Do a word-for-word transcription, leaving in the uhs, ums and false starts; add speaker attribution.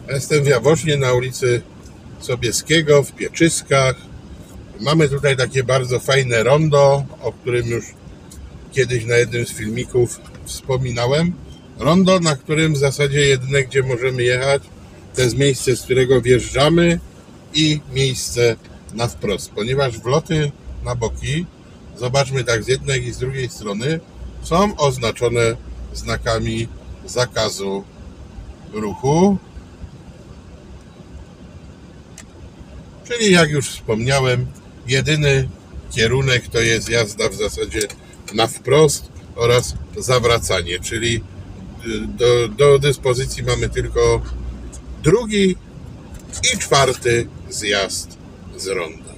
Speaker 1: Jestem w Jaworznie na ulicy Sobieskiego w Pieczyskach. Mamy tutaj takie bardzo fajne rondo, o którym już kiedyś na jednym z filmików wspominałem. Rondo, na którym w zasadzie jedyne, gdzie możemy jechać, to jest miejsce, z którego wjeżdżamy i miejsce na wprost, ponieważ wloty na boki, zobaczmy tak z jednej i z drugiej strony, są oznaczone znakami zakazu ruchu. Czyli jak już wspomniałem, jedyny kierunek to jest jazda w zasadzie na wprost oraz zawracanie, czyli do, do dyspozycji mamy tylko drugi i czwarty zjazd z ronda.